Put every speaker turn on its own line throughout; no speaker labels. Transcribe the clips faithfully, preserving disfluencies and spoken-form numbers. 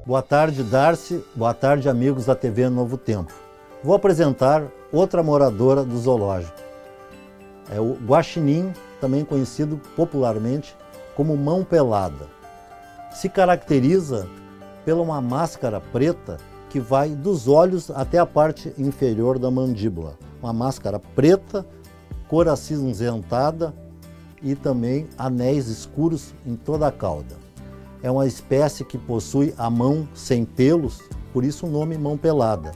Boa tarde, Darcy. Boa tarde, amigos da T V Novo Tempo. Vou apresentar outra moradora do zoológico. É o guaxinim, também conhecido popularmente como mão pelada. Se caracteriza pela uma máscara preta que vai dos olhos até a parte inferior da mandíbula. Uma máscara preta, cor acinzentada e também anéis escuros em toda a cauda. É uma espécie que possui a mão sem pelos, por isso o nome mão pelada.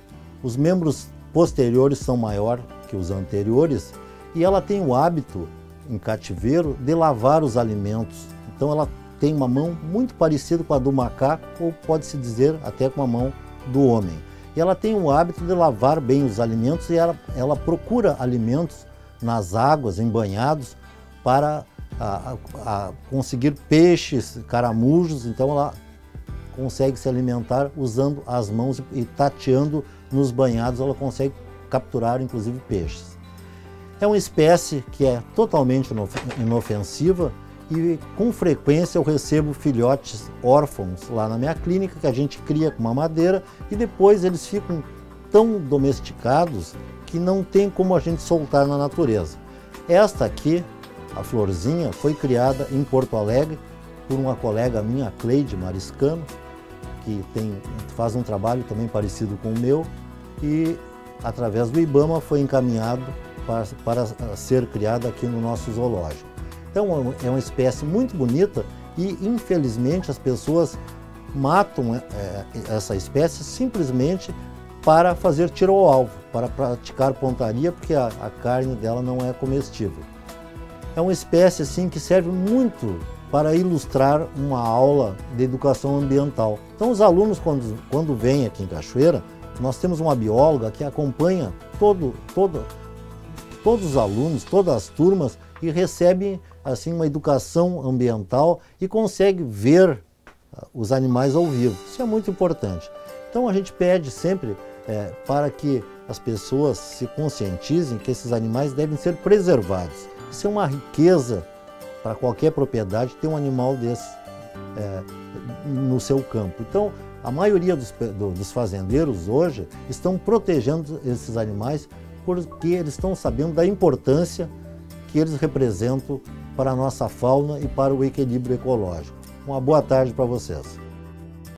Os membros posteriores são maiores que os anteriores e ela tem o hábito, em cativeiro, de lavar os alimentos. Então ela tem uma mão muito parecida com a do macaco, ou pode-se dizer até com a mão do homem. E ela tem o hábito de lavar bem os alimentos e ela, ela procura alimentos nas águas, em banhados, para a, a, a conseguir peixes, caramujos. Então ela consegue se alimentar usando as mãos e tateando nos banhados, ela consegue capturar inclusive peixes. É uma espécie que é totalmente inofensiva e com frequência eu recebo filhotes órfãos lá na minha clínica que a gente cria com mamadeira e depois eles ficam tão domesticados que não tem como a gente soltar na natureza. Esta aqui, a Florzinha, foi criada em Porto Alegre por uma colega minha, Cleide Mariscano, que tem, faz um trabalho também parecido com o meu e através do IBAMA foi encaminhado para, para ser criada aqui no nosso zoológico. Então é uma espécie muito bonita e infelizmente as pessoas matam é, essa espécie simplesmente para fazer tiro ao alvo, para praticar pontaria, porque a, a carne dela não é comestível. É uma espécie assim que serve muito para ilustrar uma aula de educação ambiental. Então os alunos quando, quando vêm aqui em Cachoeira, nós temos uma bióloga que acompanha todo, todo, todos os alunos, todas as turmas e recebe assim uma educação ambiental e consegue ver os animais ao vivo. Isso é muito importante. Então a gente pede sempre é, para que as pessoas se conscientizem que esses animais devem ser preservados. Isso é uma riqueza para qualquer propriedade ter um animal desse é, no seu campo. Então a maioria dos, dos fazendeiros hoje estão protegendo esses animais porque eles estão sabendo da importância que eles representam para a nossa fauna e para o equilíbrio ecológico. Uma boa tarde para vocês.